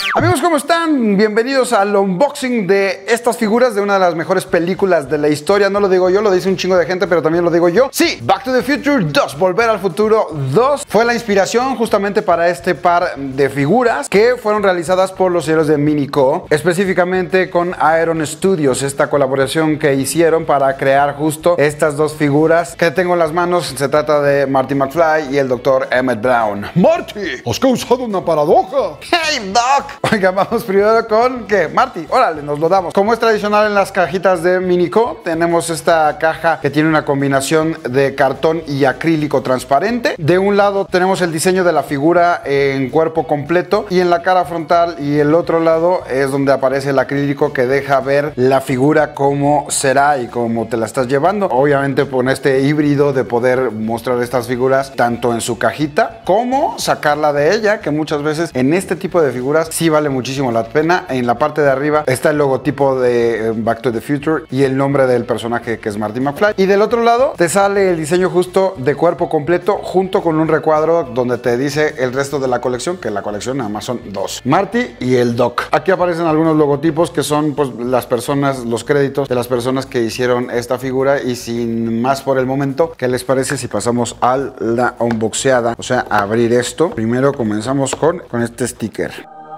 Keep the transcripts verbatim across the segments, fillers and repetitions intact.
Amigos, ¿cómo están? Bienvenidos al unboxing de estas figuras de una de las mejores películas de la historia. No lo digo yo, lo dice un chingo de gente, pero también lo digo yo. Sí, Back to the Future dos, Volver al Futuro dos, fue la inspiración justamente para este par de figuras que fueron realizadas por los señores de Minico, específicamente con Iron Studios, esta colaboración que hicieron para crear justo estas dos figuras que tengo en las manos. Se trata de Marty McFly y el doctor Emmett Brown. ¡Marty! ¡Has causado una paradoja! ¡Hey, Doc! Oiga, vamos primero con, ¿qué? Marty, órale, nos lo damos. Como es tradicional en las cajitas de Minico, tenemos esta caja que tiene una combinación de cartón y acrílico transparente. De un lado tenemos el diseño de la figura en cuerpo completo y en la cara frontal, y el otro lado es donde aparece el acrílico que deja ver la figura cómo será y cómo te la estás llevando. Obviamente con este híbrido de poder mostrar estas figuras tanto en su cajita como sacarla de ella, que muchas veces en este tipo de figuras sí vale muchísimo la pena. En la parte de arriba está el logotipo de Back to the Future y el nombre del personaje, que es Marty McFly, y del otro lado te sale el diseño justo de cuerpo completo junto con un recuadro donde te dice el resto de la colección, que la colección nada más son dos: Marty y el Doc. Aquí aparecen algunos logotipos que son pues las personas, los créditos de las personas que hicieron esta figura. Y sin más por el momento, ¿qué les parece si pasamos a la unboxeada? O sea, a abrir esto. Primero comenzamos con, con este sticker.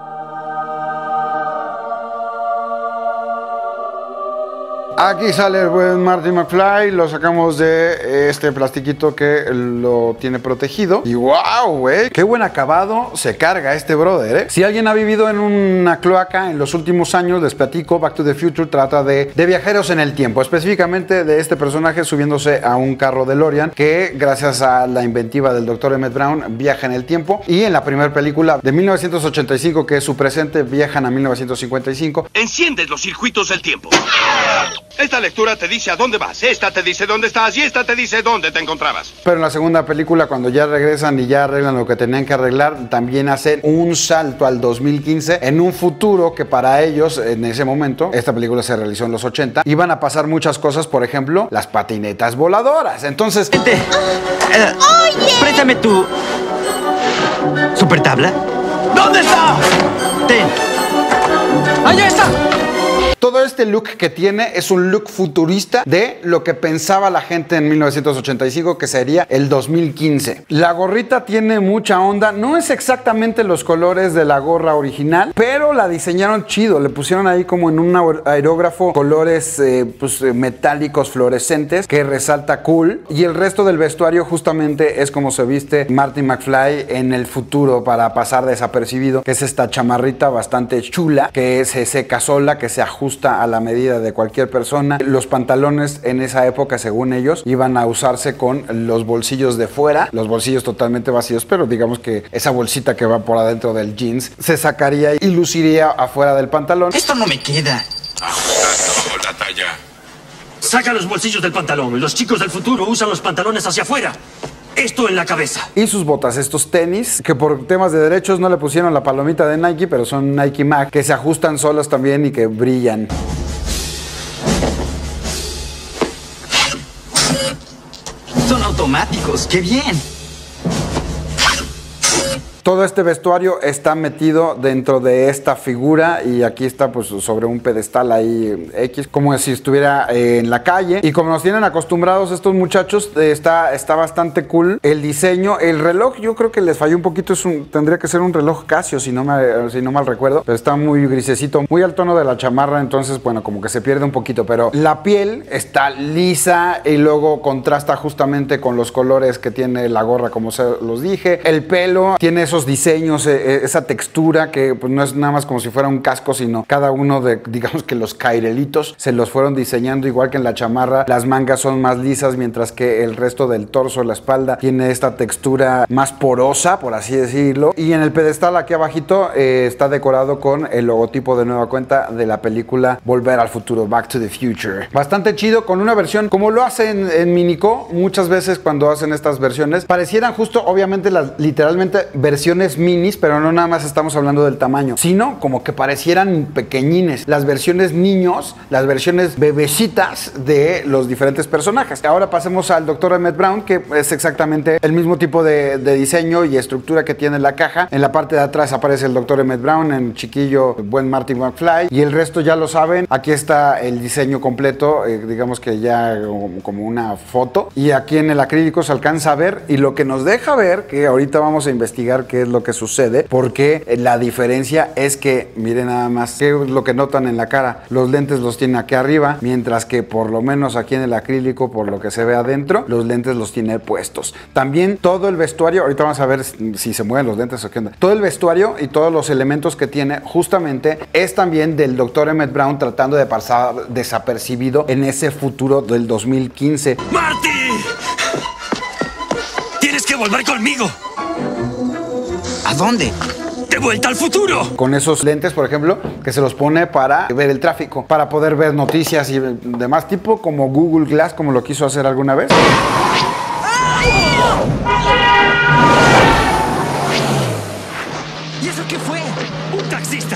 Aquí sale el buen Marty McFly, lo sacamos de este plastiquito que lo tiene protegido. Y wow, güey, qué buen acabado se carga este brother, ¿eh? Si alguien ha vivido en una cloaca en los últimos años, les platico, Back to the Future trata de, de viajeros en el tiempo, específicamente de este personaje subiéndose a un carro DeLorean que, gracias a la inventiva del doctor Emmett Brown, viaja en el tiempo. Y en la primera película de mil novecientos ochenta y cinco, que es su presente, viajan a mil novecientos cincuenta y cinco. Enciendes los circuitos del tiempo. Esta lectura te dice a dónde vas, esta te dice dónde estás y esta te dice dónde te encontrabas. Pero en la segunda película, cuando ya regresan y ya arreglan lo que tenían que arreglar, también hacen un salto al dos mil quince, en un futuro que para ellos, en ese momento, esta película se realizó en los ochenta, iban a pasar muchas cosas, por ejemplo, las patinetas voladoras. Entonces... Te, uh, ¡Oye! Préstame tu... ¿super tabla? ¿Dónde está? Ten. ¡Allá está! Todo este look que tiene es un look futurista de lo que pensaba la gente en mil novecientos ochenta y cinco que sería el dos mil quince. La gorrita tiene mucha onda, no es exactamente los colores de la gorra original, pero la diseñaron chido, le pusieron ahí como en un aerógrafo colores eh, pues, metálicos fluorescentes que resalta cool. Y el resto del vestuario justamente es como se viste Marty McFly en el futuro para pasar desapercibido, que es esta chamarrita bastante chula que se seca sola, que se ajusta a la medida de cualquier persona. Los pantalones en esa época, según ellos, iban a usarse con los bolsillos de fuera, los bolsillos totalmente vacíos, pero digamos que esa bolsita que va por adentro del jeans se sacaría y luciría afuera del pantalón. Esto no me queda. Ajustando la talla. Saca los bolsillos del pantalón. Los chicos del futuro usan los pantalones hacia afuera. Esto en la cabeza. Y sus botas, estos tenis, que por temas de derechos no le pusieron la palomita de Nike, pero son Nike Mag, que se ajustan solos también y que brillan. Son automáticos. ¡Qué bien! Todo este vestuario está metido dentro de esta figura y aquí está pues sobre un pedestal ahí X, como si estuviera eh, en la calle. Y como nos tienen acostumbrados estos muchachos, eh, está, está bastante cool el diseño. El reloj yo creo que les falló un poquito, es un, tendría que ser un reloj Casio si no, me, si no mal recuerdo, pero está muy grisecito, muy al tono de la chamarra, entonces bueno, como que se pierde un poquito, pero la piel está lisa y luego contrasta justamente con los colores que tiene la gorra, como se los dije. El pelo tiene esos diseños, eh, esa textura que pues no es nada más como si fuera un casco, sino cada uno de, digamos que los cairelitos se los fueron diseñando igual que en la chamarra. Las mangas son más lisas, mientras que el resto del torso, la espalda, tiene esta textura más porosa, por así decirlo. Y en el pedestal aquí abajito eh, está decorado con el logotipo de nueva cuenta de la película Volver al Futuro, Back to the Future. Bastante chido, con una versión como lo hacen en Minico. Muchas veces cuando hacen estas versiones parecieran justo, obviamente, las literalmente versiones versiones minis, pero no nada más estamos hablando del tamaño, sino como que parecieran pequeñines. Las versiones niños, las versiones bebecitas de los diferentes personajes. Ahora pasemos al doctor Emmett Brown, que es exactamente el mismo tipo de, de diseño y estructura que tiene la caja. En la parte de atrás aparece el doctor Emmett Brown, en chiquillo, buen Marty McFly, y el resto ya lo saben. Aquí está el diseño completo, eh, digamos que ya como una foto, y aquí en el acrílico se alcanza a ver, y lo que nos deja ver, que ahorita vamos a investigar qué es lo que sucede, porque la diferencia es que, miren nada más, qué es lo que notan en la cara. Los lentes los tiene aquí arriba, mientras que por lo menos aquí en el acrílico, por lo que se ve adentro, los lentes los tiene puestos. También todo el vestuario, ahorita vamos a ver si se mueven los lentes o qué onda. Todo el vestuario y todos los elementos que tiene justamente es también del doctor Emmett Brown tratando de pasar desapercibido en ese futuro del dos mil quince. ¡Marty! ¡Tienes que volver conmigo! ¿A dónde? ¡De vuelta al futuro! Con esos lentes, por ejemplo, que se los pone para ver el tráfico, para poder ver noticias y demás, tipo como Google Glass, como lo quiso hacer alguna vez. ¿Y eso qué fue? ¡Un taxista!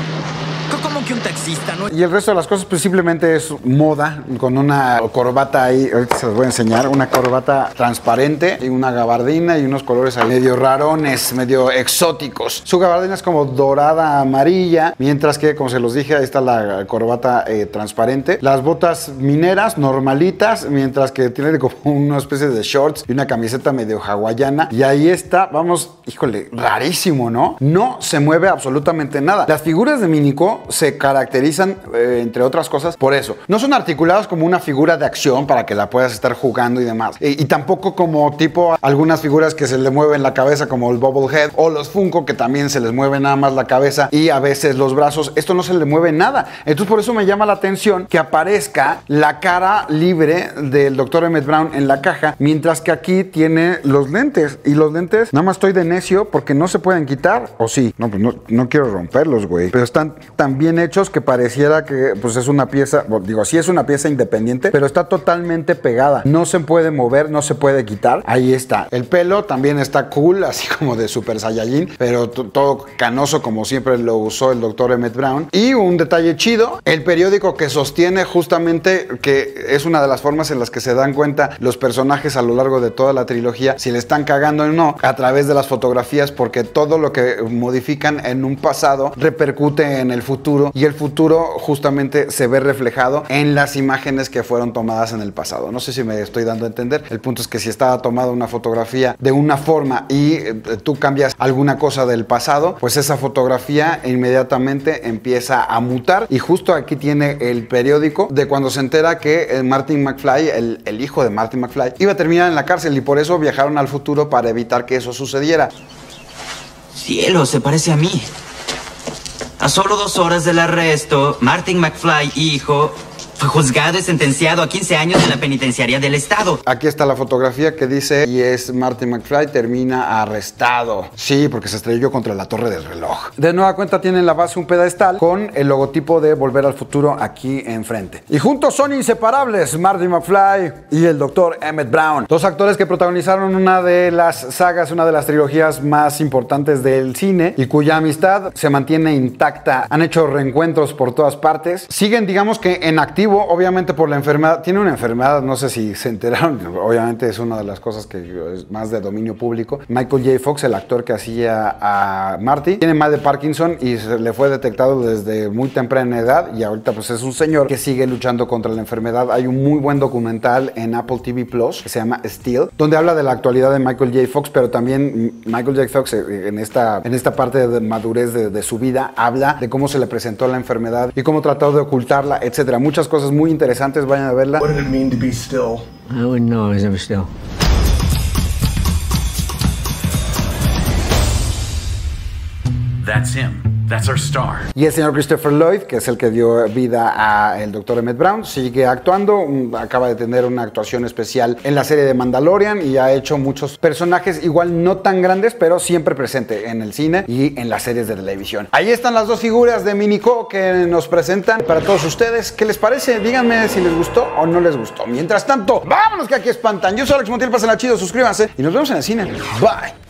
¿Cómo que un taxista? ¿No? Y el resto de las cosas pues simplemente es moda, con una corbata ahí, ahorita se los voy a enseñar, una corbata transparente y una gabardina y unos colores ahí medio rarones, medio exóticos. Su gabardina es como dorada amarilla, mientras que, como se los dije, ahí está la corbata eh, transparente. Las botas mineras normalitas, mientras que tiene como una especie de shorts y una camiseta medio hawaiana. Y ahí está, vamos, híjole, rarísimo, ¿no? No se mueve absolutamente nada. Las figuras de Minico se caracterizan, eh, entre otras cosas, por eso. No son articuladas como una figura de acción para que la puedas estar jugando y demás. E, y tampoco como tipo algunas figuras que se le mueven la cabeza, como el Bobblehead o los Funko, que también se les mueve nada más la cabeza y a veces los brazos. Esto no se le mueve nada. Entonces por eso me llama la atención que aparezca la cara libre del doctor Emmett Brown en la caja, mientras que aquí tiene los lentes. Y los lentes, nada más estoy de necio porque no se pueden quitar. ¿O sí? No, pues no, no quiero romperlos, güey. Pero están tan bien hechos que pareciera que pues es una pieza, bueno, digo, sí es una pieza independiente, pero está totalmente pegada. No se puede mover, no se puede quitar. Ahí está. El pelo también está cool, así como de Super Saiyajin, pero todo canoso como siempre lo usó el doctor Emmett Brown. Y un detalle chido, el periódico que sostiene justamente, que es una de las formas en las que se dan cuenta los personajes a lo largo de toda la trilogía, si le están cagando o no, a través de las fotografías, porque todo lo que modifican en un pasado repercute en el futuro, y el futuro justamente se ve reflejado en las imágenes que fueron tomadas en el pasado. No sé si me estoy dando a entender. El punto es que si estaba tomada una fotografía de una forma y eh, tú cambias alguna cosa del pasado, pues esa fotografía inmediatamente empieza a mutar. Y justo aquí tiene el periódico de cuando se entera que el Martin McFly, el, el hijo de Martin McFly, iba a terminar en la cárcel, y por eso viajaron al futuro para evitar que eso sucediera. Cielo, se parece a mí. A solo dos horas del arresto, Martin McFly, hijo, fue juzgado y sentenciado a quince años en la penitenciaría del estado. Aquí está la fotografía que dice, y es Martin McFly, termina arrestado. Sí, porque se estrelló contra la torre del reloj. De nueva cuenta tiene en la base un pedestal con el logotipo de Volver al Futuro aquí enfrente. Y juntos son inseparables Martin McFly y el doctor Emmett Brown, dos actores que protagonizaron una de las sagas, una de las trilogías más importantes del cine, y cuya amistad se mantiene intacta. Han hecho reencuentros por todas partes. Siguen, digamos que en activo, obviamente por la enfermedad. Tiene una enfermedad, no sé si se enteraron, obviamente es una de las cosas que es más de dominio público. Michael J. Fox, el actor que hacía a Marty, tiene mal de Parkinson y se le fue detectado desde muy temprana edad, y ahorita pues es un señor que sigue luchando contra la enfermedad. Hay un muy buen documental en Apple T V Plus que se llama Steel, donde habla de la actualidad de Michael J. Fox, pero también Michael J. Fox en esta, en esta parte de madurez de, de su vida habla de cómo se le presentó la enfermedad y cómo trató de ocultarla, etcétera. Muchas cosas muy interesantes, vayan a verla. What did it mean to be still? I wouldn't know. I was never still. That's him. That's our star. Y el señor Christopher Lloyd, que es el que dio vida a el doctor Emmett Brown, sigue actuando. Un, acaba de tener una actuación especial en la serie de Mandalorian y ha hecho muchos personajes, igual no tan grandes, pero siempre presente en el cine y en las series de televisión. Ahí están las dos figuras de Minico que nos presentan para todos ustedes. ¿Qué les parece? Díganme si les gustó o no les gustó. Mientras tanto, vámonos que aquí espantan. Yo soy Alex Montiel, pásenla chido, suscríbanse y nos vemos en el cine. Bye.